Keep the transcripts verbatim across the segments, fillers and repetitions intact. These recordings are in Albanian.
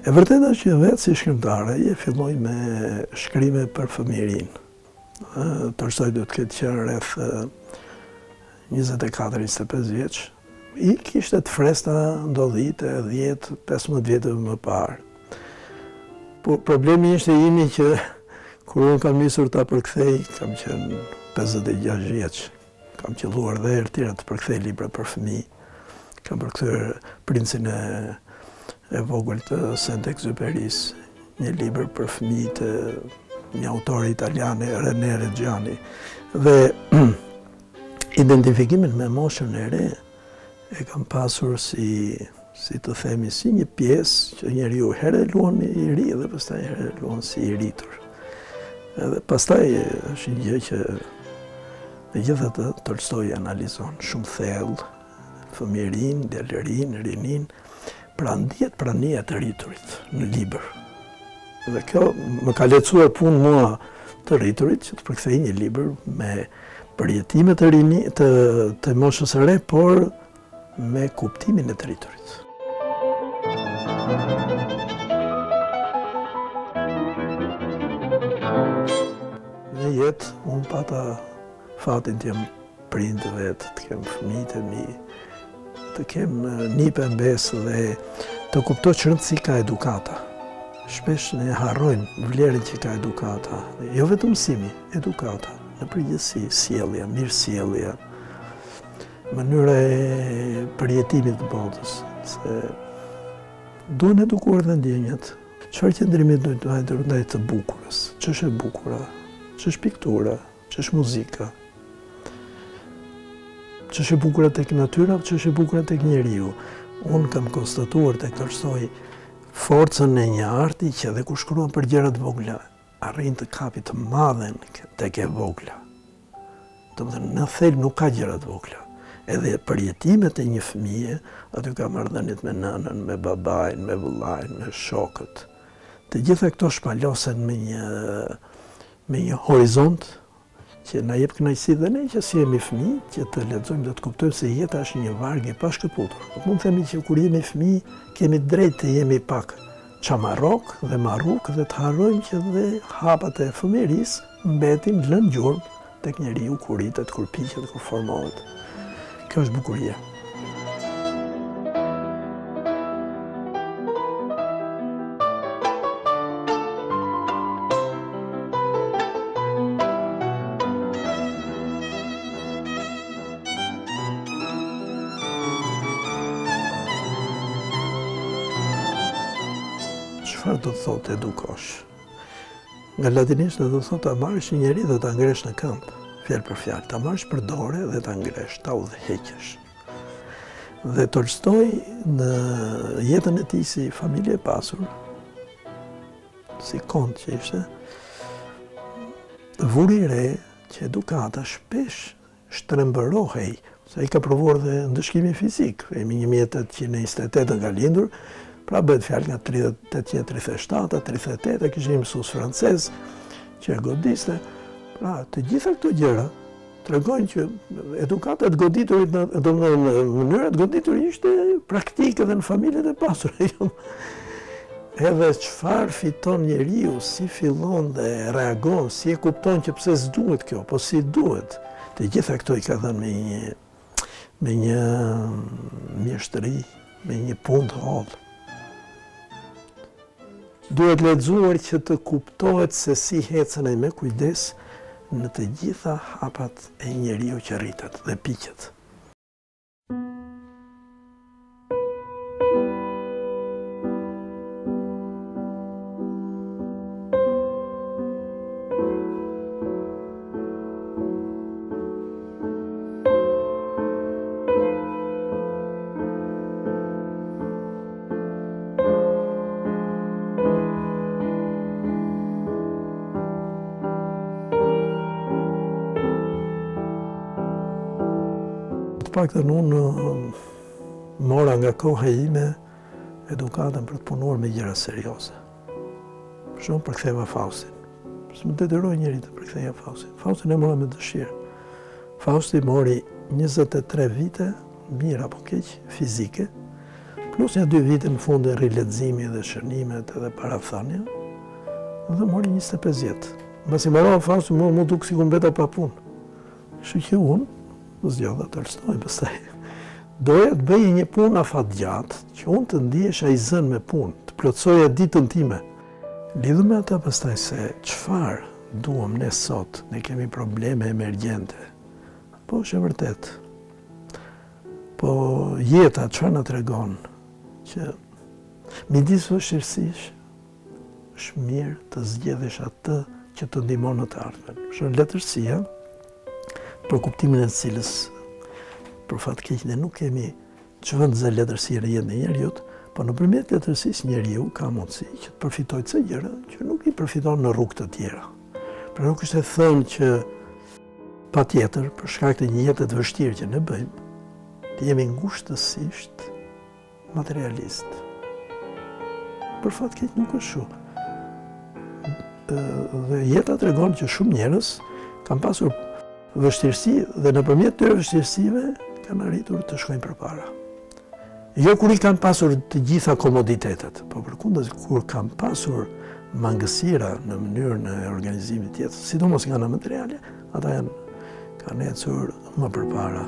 E vërtet është që vetë si shkrimtare, je filloj me shkrime për fëmirin. Tolstoj do të ketë qenë rreth njëzet e katër njëzet e pesë vjeç. I kishte të fresta ndodhite dhjetë pesëmbëdhjetë vjetëve më parë. Po problemi ishte imi që kur unë kam nisur ta përkthej, kam qenë pesëdhjetë e gjashtë vjeç. Kam qelluar dhe herë tjera të përkthej libra për fëmijë. Kam përkthyer Princin e e vogël të Saint-Exupéry's, një libër për fëmijë të një autore italiane, René Reggiani. Dhe identifikimin me moshën e re e kam pasur si, si të themi, si një pjesë që njeriu herë luan i ri dhe pastaj herë luan si i rritur. Edhe pastaj është një gjë që megjithatë Tolstoj analizon shumë thellë fëmijërinë, djalërinë, rininë, pra ndjet prania të rriturit në libër. Dhe kjo më ka lecuar punë mua të rriturit që të përkthej një libër me përjetime të rini, të, të moshës së re, por me kuptimin e të rriturit. Në jetë, unë pata fatin të jem prind vetë, të kem fëmijët e mi, të kem nipe mbesë dhe të kuptoj që rëndësi ka edukata. Shpesh ne harrojmë vlerën që ka edukata. Jo vetëm mësimi, edukata. Në përgjithësi, sjellja, mirësjellja, mënyra e përjetimit të botës. Se duhen edukuar dhe ndjenjat. Çfarë qëndrimi duhet të hajë ndaj të bukurës? Ç'është e bukura? Ç'është piktura? Ç'është muzika? Ç'është e bukura tek natyra, ç'është e bukura tek njeriu. Unë kam konstatuar tek Tolstoj forcën e një arti që edhe kur shkruan për gjëra të vogla, arrin të kapi të madhen tek e vogla. Domethënë në thelb nuk ka gjëra të vogla. Edhe përjetimet e një fëmije, aty ka marrëdhëniet me nënën, me babain, me vëllain, me shokët. Të gjitha këto shpalosen me një me një horizont që na jep kënaqësi dhe ne që si jemi fëmijë, që të lexojmë dhe të kuptojmë se jeta është një varg i pashkëputur. Nuk mund të themi që kur jemi fëmijë kemi drejt të jemi pak çamarrok dhe marruk dhe të harrojmë që dhe hapat e fëmijërisë mbetin lënë gjurmë tek njeriu kur rritet, kur piqet, kur formohet. Kjo është bukuria. Çfarë do të thotë edukosh? Nga latinisht do të thotë ta marrësh një njeri dhe ta ngresh në këmbë, fjalë për fjalë, ta marrësh për dorë dhe ta ngresh, ta udhëheqësh. Dhe Tolstoj në jetën e tij si familje e pasur, si kont që ishte, vuri re që edukata shpesh shtrembërohej, se ai ka provuar dhe ndëshkimin fizik. Emi një mijë e tetëqind e njëzet e tetë ka lindur, pra bëhet fjalë nga tetëqind e tridhjetë e shtatë, tridhjetë e tetë, kishte një mësues francez që e godiste. Pra, të gjitha këto gjëra tregojnë që edukata e goditurit, domethënë mënyra e goditurit ishte praktike edhe në familjet e pasura. Edhe çfarë fiton njeriu, si fillon dhe reagon, si e kupton që pse s'duhet kjo, po si duhet. Të gjitha këto i ka dhënë me një me një mjeshtri, me një punë të hollë. Duhet lexuar që të kuptohet se si hecen ai me kujdes në të gjitha hapat e njeriu që rritet dhe piqet. Të paktën unë mora nga koha ime edukatën për të punuar me gjëra serioze. Për shembull përktheva Faustin. S'më detyroi njëri të përktheja Faustin. Faustin e mora me dëshirë. Fausti mori njëzet e tre vite, mirë apo keq, fizike, plus një dy vite në fund e rileximi dhe shënimet edhe parathënia, dhe mori njëzet e pesë vjet. Mbasi mbarova faqe, më më duk sikur mbeta pa punë. Kështu që unë zgjodha Tolstoj pastaj. Doja të bëj një punë afat gjatë, që unë të ndihesha i zënë me punë, të plotësoja ditën time. Lidhur me ata pastaj se çfarë duam ne sot, ne kemi probleme emergjente. Po është e vërtet. Po jeta çfarë na tregon që midis vështirësish është mirë të zgjedhësh atë që të ndihmon në të ardhmen. Është letërsia, për kuptimin e cilës për fat keq ne nuk kemi çvendëse letërsia në jetën e njerëzit, po nëpërmjet letërsisë njeriu ka mundësi që të përfitojë të gjëra që nuk i përfiton në rrugë të tjera. Pra nuk është e thënë që patjetër për shkak të një jete të vështirë që ne bëjmë, të jemi ngushtësisht materialist. Për fat keq nuk është kështu. Dhe jeta tregon që shumë njerëz kanë pasur vështirësi dhe nëpërmjet këtyre vështirësive kanë arritur të shkojnë përpara. Jo kur i kanë pasur të gjitha komoditetet, po përkundër kur kanë pasur mangësira në mënyrën e organizimit të jetës, sidomos nga ana materiale, ata janë kanë ecur më përpara.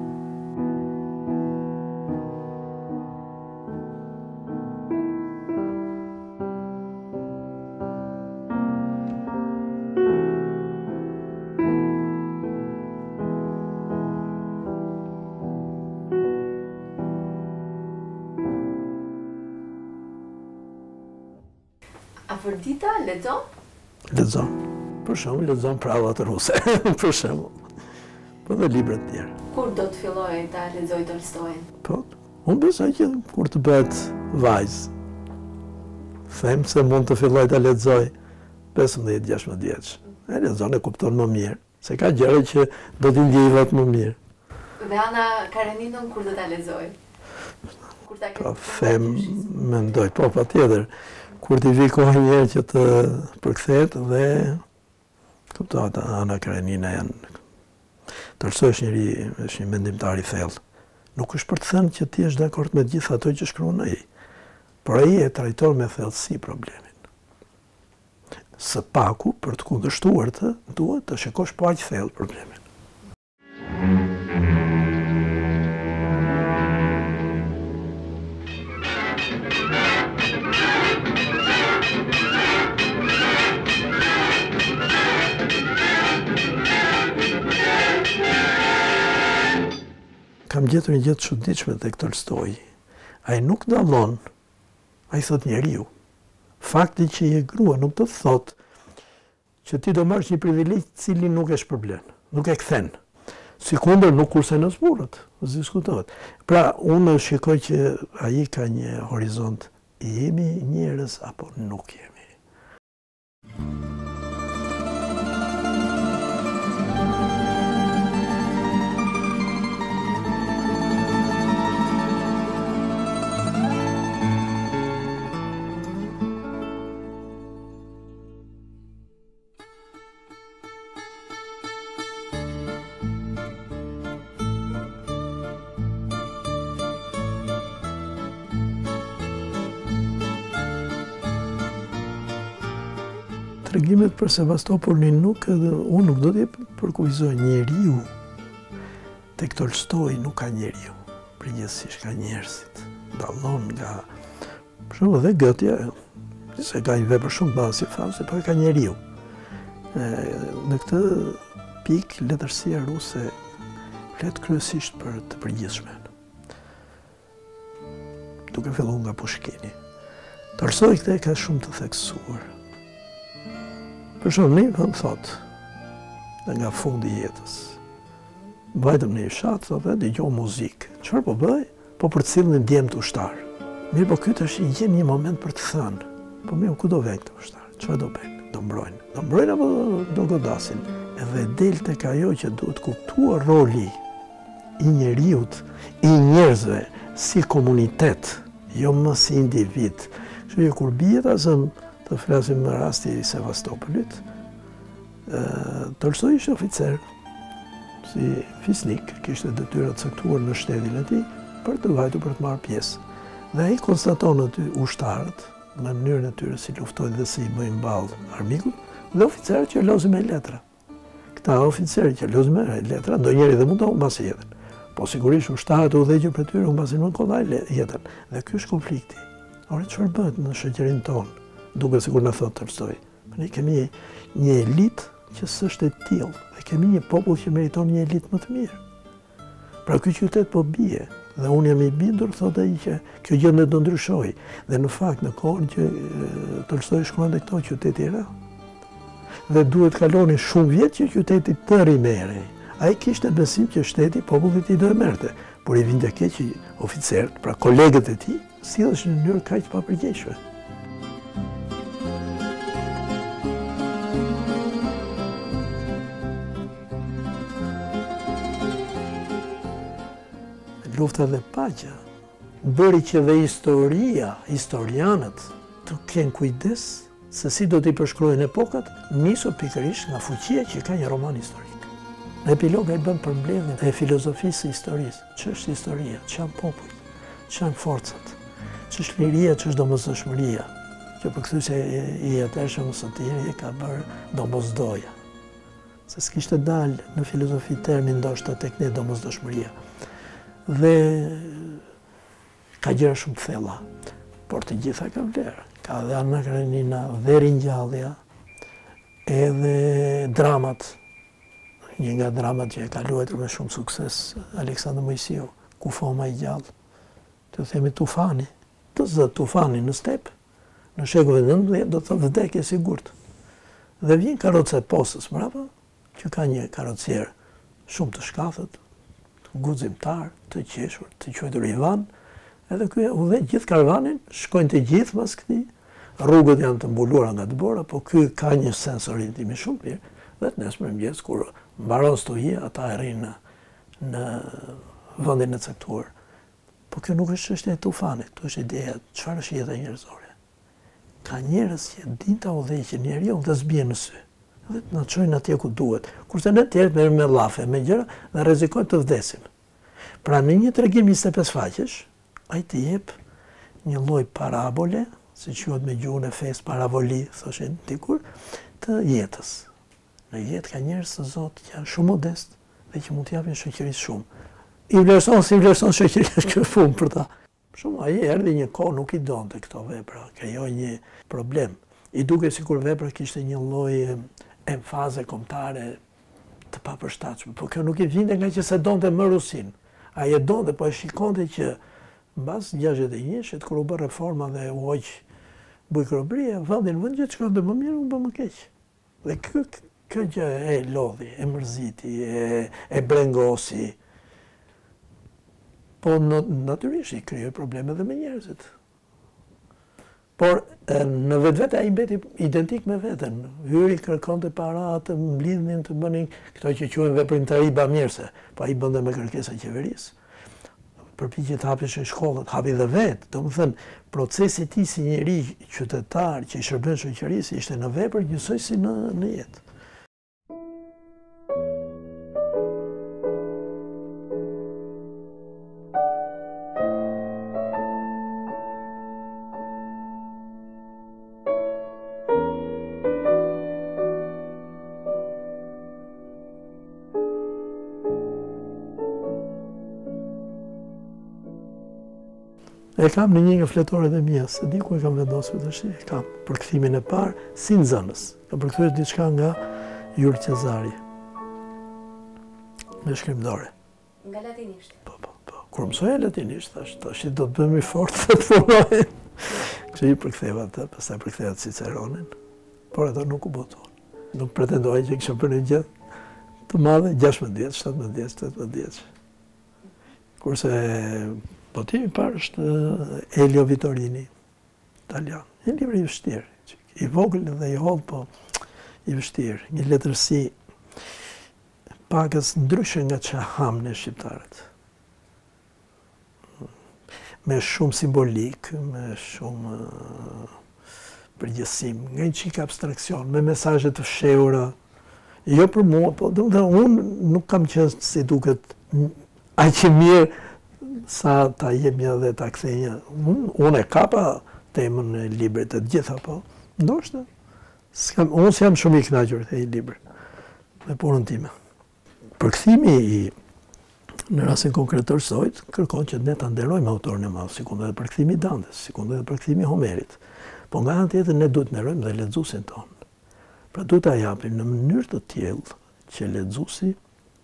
Afrodita lexon? Lexon. Për shembull, lexon pravat ruse, për shembull. Po dhe libra të tjerë. Kur do të filloj ta lexoj Tolstojin? Po, unë besoj që kur të bëhet vajzë, them se mund të filloj ta lexoj pesëmbëdhjetë gjashtëdhjetë vjeç. E lexon e kupton më mirë, se ka gjëra që do t'i ndjej vetë më mirë. Dhe Ana Kareninën kur do ta lexoj? Kur ta Po, them, mendoj, po, patjetër. Kur t'i vi kohë njerë që të përkthehet dhe kuptohet Ana Karenina janë. Tolstoj është njëri, është një mendimtar i thellë. Nuk është për të thënë që ti je dakord me gjithë ato që shkruan ai, por ai e trajton me thellësi problemin. Së paku, për të kundërshtuar të, duhet të shikosh pa aq thellë problemin. Kam gjetur një gjë të çuditshme tek Tolstoj. Ai nuk dallon, ai thot njeriu. Fakti që je grua nuk do të thot që ti do marrësh një privilegj i cili nuk e shpërblen, nuk e kthen. Sikundër nuk kurse në burrët, diskutohet. Pra, unë shikoj që ai ka një horizont, jemi njerëz apo nuk jemi. Tregimet për Sevastopolin nuk edhe unë nuk do t'i përkufizoj njeriu. Tek Tolstoj nuk ka njeriu, përgjithsisht ka njerëzit. Dallon nga, për shembull, dhe Goethe, se ka një vepër shumë ballë si Fausti, por ka njeriu. Në këtë pikë letërsia ruse flet kryesisht për të përgjithshmen. Duke filluar nga Pushkini. Tolstoj këtë ka shumë të theksuar. Për shumë, një më thot, dhe nga fundi jetës, vajtëm në i shatë, thot, dhe dëgjoj muzikë. Çfarë po bëj? Po për të cilën në djemë të ushtarë. Mirë, po këtë është i gjenë një moment për të thënë. Po mirë, ku do vejnë të ushtarë? Çfarë do bëjnë? Do mbrojnë. Do mbrojnë apo do godasin? Edhe del tek ajo që duhet kuptuar roli i njeriut, i njerëzve, si komunitet, jo më si individ. Kështu që kur bie ta zëm të flasim në rasti i Sevastopolit, Tolstoj ishte oficer, si fisnik, kishte detyra të caktuar në shtetin e tij për të vajtur për të marrë pjesë. Dhe ai konstaton aty ushtarët, në mënyrën e tyre si luftojnë dhe si i bëjnë ballë armikut, dhe oficerët që lozën me letra. Këta oficerët që lozën me letra, ndonjëri dhe mund të humbasë jetën. Po sigurisht ushtarët u udhëheqën për tyre humbasin më kollaj jetën. Dhe ky është konflikti. Ora çfarë bëhet në shoqërinë tonë? Duket sikur na thotë Tolstoi. Ne kemi një elitë që s'është e tillë dhe kemi një popull që meriton një elitë më të mirë. Pra ky qytet po bie dhe unë jam i bindur, thotë ai, që kjo gjë do ndryshojë. Dhe në fakt në kohën që Tolstoi shkruante këto, qyteti era. Dhe duhet kalonin shumë vjet që qyteti të rimerrej. Ai kishte besim që shteti popullit i do e merrte, por i vinte keq që oficerët, pra kolegët e tij, silleshin në mënyrë kaq të papërgjegjshme. Lufta dhe paqja bëri që dhe historia, historianët të kenë kujdes se si do t'i përshkruajnë epokat, nisur pikërisht nga fuqia që ka një roman historik. Në epilog ai bën përmbledhjen e filozofisë së historisë. Ç'është historia, ç'janë popujt, ç'janë forcat, ç'është liria, ç'është domosdoshmëria, që përkthyesja i atërshëm së tjerë e ka bërë domosdoja. Se s'kishte dalë në filozofi termi ndoshta tek ne domosdoshmëria. Dhe ka gjëra shumë të thella, por të gjitha ka vlerë. Ka dhe Anna Karenina, dhe ringjallja, edhe dramat. Një nga dramat që e ka luajtur me shumë sukses Aleksandër Mojsiu, Kufoma i gjallë, të themi tufani, të zë tufani në step, në shekullin e nëntëdhjetë do të thotë vdekje sigurt. Dhe vjen karroca e postës mbrapa, që ka një karrocier shumë të shkathët, guximtar, të qeshur, të quajtur Ivan, edhe ky udhëheq gjithë karavanin, shkojnë të gjithë pas këtij, rrugët janë të mbuluara nga të bora, po ky ka një sens orientimi shumë mirë, dhe të nesër mëngjes kur mbaron stohia, ata arrin në, në vendin e caktuar. Po kjo nuk është çështja e tufanit, kjo është ideja çfarë është jeta njerëzore. Ka njerëz që din ta udhëheqin njeriu dhe s'bien në sy. Dhe të na çojnë atje ku duhet. Kurse ne të tjerë merrem me llafe, me gjëra dhe rrezikojnë të vdesim. Pra në një tregim njëzet e pesë faqesh, ai të jep një lloj parabole, si quhet me gjuhën e fesë paravoli, thoshin dikur, të jetës. Në jetë ka njerëz të Zot që janë shumë modest dhe që mund të japin shoqërisë shumë. I vlerëson si vlerëson shoqëria kjo fund për ta. Shumë ai erdhi një kohë nuk i donte këto vepra, krijoi një problem. I duke sikur vepra kishte një lloj emfaze kombëtare të papërshtatshme, por kjo nuk i vinte nga që se donte më Rusin. Ai e donte, po e shikonte që mbas gjashtëdhjetë e një-shit kur u bë reforma dhe u hoq bujkrobria, vendi në vend që shkonte më mirë, u bë më keq. Dhe kjo kjo gjë e lodhi, e mërziti, e, e brengosi. Po natyrisht i krijoi probleme edhe me njerëzit. Por në vetvete ai mbeti identik me veten. Hyri kërkonte para të mblidhnin të bënin këto që quhen veprimtari bamirëse, po ai bënte me kërkesa qeverisë. Përpiqej të hapeshin shkollat, hapi dhe vetë. Domethënë, procesi i tij si njeri qytetar që i shërben shoqërisë ishte në vepër njësoj si në, në jetë. E kam në një nga fletoret e mia, se di ku e kam vendosur tash, e kam për kthimin e parë si nxënës. Kam përkthyer diçka nga Juri Cezari. Me shkrimdore. Nga latinisht. Po, po, po. Kur mësoja latinisht, thash, tash do të bëhemi fort të punoj. Kështu i përktheva atë, pastaj përktheva Ciceronin, por ato nuk u botuan. Nuk pretendoja që kisha bërë gjë të madhe, gjashtëdhjetë vjeç, shtatëdhjetë vjeç, tetëdhjetë vjeç. Kurse botimi i parë është Elio Vittorini, italian. Një libër i vështirë, i vogël dhe i hollë, po i vështirë. Një letërsi pakës ndryshe nga që hamë në shqiptarët. Me shumë simbolik, me shumë përgjësim, nga një qikë abstraksion, me mesazhe të fshehura. Jo për mua, po dhe unë nuk kam qenë si duket aq i mirë sa ta jepja dhe ta kthejja. Unë e kapa temën e librit të gjitha, po, ndoshta. Unë s'jam shumë i kënaqur te ai libër, me punën time. Përkthimi i në rastin konkret të Tolstojt kërkon që ne ta nderojmë autorin e madh, sikur edhe përkthimi i Dantes, sikur edhe përkthimi i Homerit. Po nga ana tjetër ne duhet nderojmë dhe lexuesin ton. Pra duhet ta japim në mënyrë të tillë që lexuesi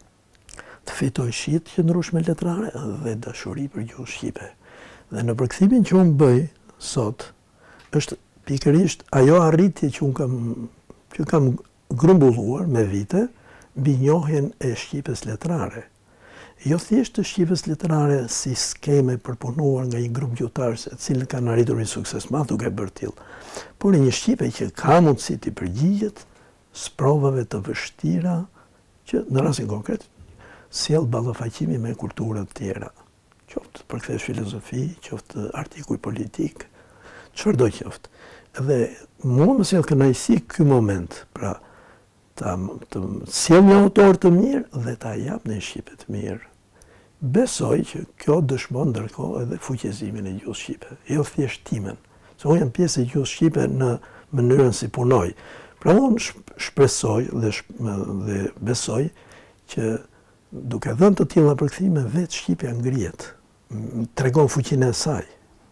të fitojë shije të qëndrueshme letrare dhe dashuri për gjuhën shqipe. Dhe në përkthimin që unë bëj sot është pikërisht ajo arritje që unë kam që kam grumbulluar me vite mbi njohjen e shqipes letrare. Jo thjesht të shqipes letrare si skeme përpunuar nga një grup gjuhëtarësh, të cilët kanë arritur një sukses madh duke bërë tillë, por një shqipe që ka mundësi të përgjigjet sprovave të vështira që në rastin konkret sjell ballafaqimi me kultura të tjera. Qoftë përkthesë filozofi, qoftë artikuj politik, çfarëdo qoftë. Dhe mua më sjell kënaqësi ky moment, pra ta të sjell një autor të mirë dhe ta jap në shqipe të mirë. Besoj që kjo dëshmon ndërkohë edhe fuqizimin e gjuhës shqipe, jo thjesht timen. Se unë jam pjesë e gjuhës shqipe në mënyrën si punoj. Pra unë shpresoj dhe, dhe besoj që duke dhënë të tilla përkthime vetë shqipja ngrihet, tregon fuqinë e saj.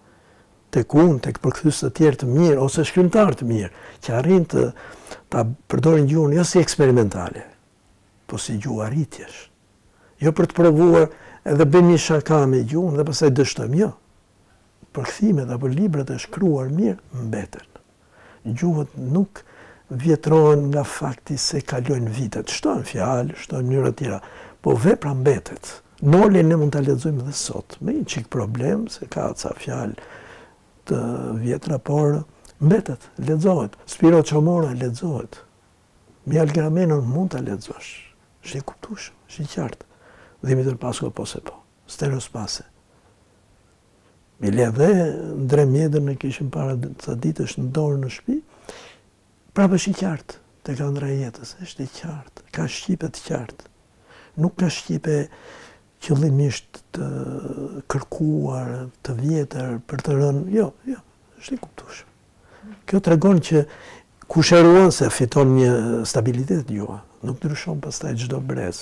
Tek unë, tek përkthyesë të tjerë të mirë ose shkrimtarë të mirë, që arrin të ta përdorin gjuhën jo si eksperimentale, po si gjuhë arritjesh. Jo për të provuar edhe bëjmë një shaka me gjuhën dhe pastaj dështojmë, jo. Përkthimet apo librat e shkruar mirë mbeten. Gjuhët nuk vjetrohen nga fakti se kalojnë vitet. Shtohen fjalë, shtohen mënyra të tjera, po vepra mbetet. Nolin ne mund ta lexojmë edhe sot, me një çik problem se ka ca fjalë të vjetra, por mbetet, lexohet. Spiro Çomora lexohet. Mjal Gramenon mund ta lexosh. Është i kuptueshëm, është i qartë. Dimitër Pasko po se po. Stereospase. Mi le dhe ndre mjedër në kishim para të ditësh në dorë në shtëpi, prapë është i qartë te ka ndra jetës, është i qartë, ka shqipe të qartë. Nuk ka shqipe qëllimisht të kërkuar, të vjetër, për të rënë, jo, jo, është i kuptueshëm. Kjo tregon që kush e ruan se fiton një stabilitet gjuha, nuk ndryshon pastaj çdo brez.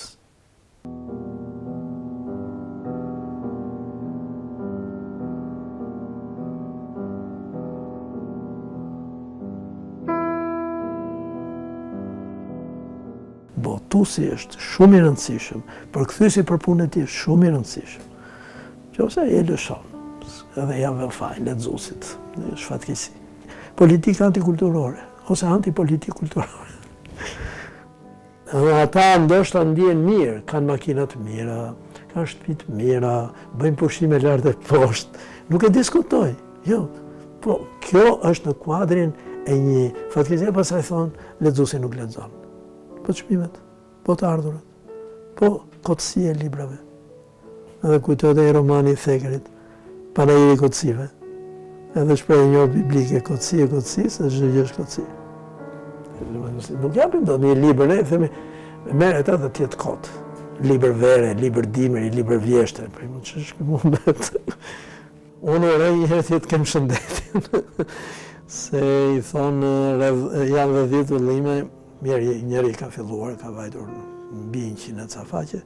Botuesi është shumë i rëndësishëm, përkthyesi për punën e tij është shumë i rëndësishëm. Qofse e lëshon, edhe ja vë fajin lexuesit, është fatkeqësi. Politika antikulturore ose antipolitik kulturore. Dhe ata ndoshta ndjen mirë, kanë makina të mira, kanë shtëpi të mira, bëjnë pushime lart e poshtë. Nuk e diskutoj. Jo. Po kjo është në kuadrin e një fatkeqësie, pastaj thonë lexuesi nuk lexon. Po çmimet, po të ardhurat, po kotësia e librave. Edhe kujtohet ai romani i Thekrit, Panajiri i kotësive. Edhe shprehja e njohur biblike, kotësi e kotësisë, çdo gjë është kotësi. Nuk japim dot një libër, ne themi merret atë të jetë kot. Libër vere, libër dimri, libër vjeshtër, po mund të shkruaj. Unë e një herë thjet kem shëndetin. Se i thonë janë dhe dhjetë vëllime, mirë, njëri ka filluar, ka vajtur mbi njëqind e ca faqe,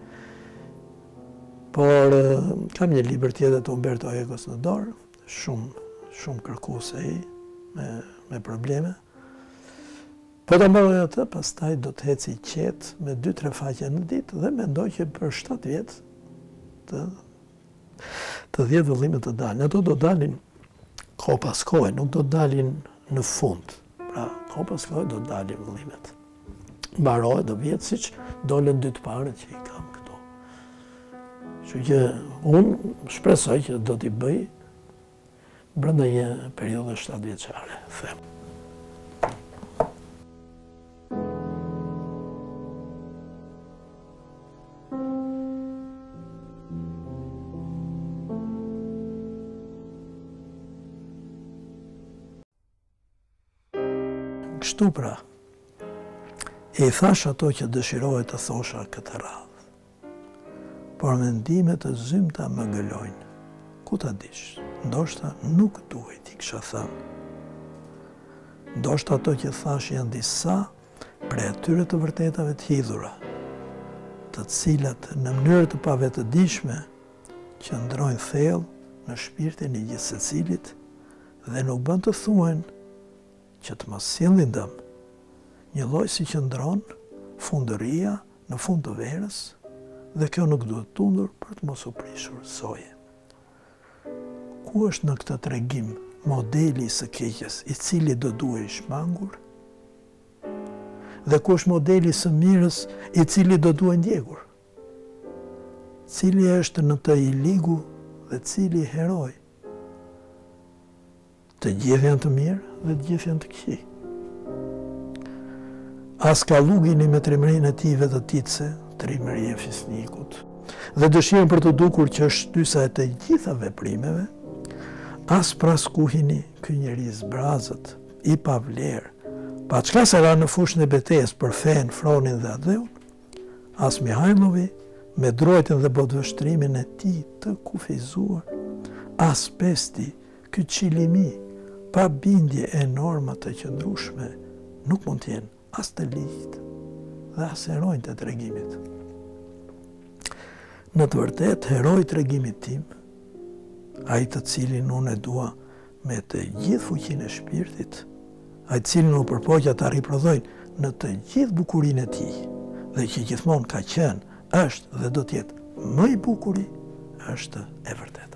por kam një libër tjetër të Umberto Ecos në dorë, shumë, shumë kërkues ai, me, me probleme. Po ta mbaroj atë, pastaj do të heci qetë me dy tre faqe në ditë dhe mendoj që për shtatë vjet të të dhjetë vëllime të dalin. Ato do dalin kohë pas kohe, nuk do dalin në fund. Pra, kohë pas kohe do dalin vëllimet. Mbarohet do vjetë siç dolën dy të parët që i kam këto. Kështu që unë shpresoj që do t'i bëj brenda një periudhe shtatë vjeçare, them. Kështu pra, e i thash ato që dëshirohet të thosha këtë radhë, por mendimet e zymta më gëlojnë. ku ta dish, ndoshta nuk duhet i kisha thënë. Ndoshta ato që thash janë disa prej atyre të vërtetave të hidhura, të cilat në mënyrë të pavetëdijshme qëndrojnë thellë në shpirtin e gjithë secilit dhe nuk bën të thuhen që të mos sjellin dëm, një lloj si qëndron fundëria në fund të verës, dhe kjo nuk duhet tundur për të mos u prishur soje. Ku është në këtë tregim modeli i së keqes, i cili do duhej shmangur? Dhe ku është modeli i së mirës, i cili do duhej ndjekur? Cili është në të i ligu dhe cili heroj? Të gjithë janë të mirë dhe të gjithë janë të këqij. As ka lugini me trimërinë e tij vetëtitse, trimëri e fisnikut, dhe dëshirën për të dukur që është shtysa e të gjitha veprimeve, as praskuhini ky njeri zbrazët, i pavlerë, pa çka se ra në fushën e betejës për fen, fronin dhe adheun, as Mihajlovi, me drojtën dhe botvështrimin e tij të kufizuar, as Pesti, ky çilimi, pa bindje e norma të qëndrueshme, nuk mund të jenë as të ligjit dhe as herojnë të tregimit. Në të vërtet, heroj tregimit tim, ai të cilin unë e dua me të gjithë fuqinë e shpirtit, ai të cilin u përpoqja ta riprodhojnë në të gjithë bukurinë e tij, dhe që gjithmonë ka qenë, është dhe do të jetë më i bukuri, është e vërtet.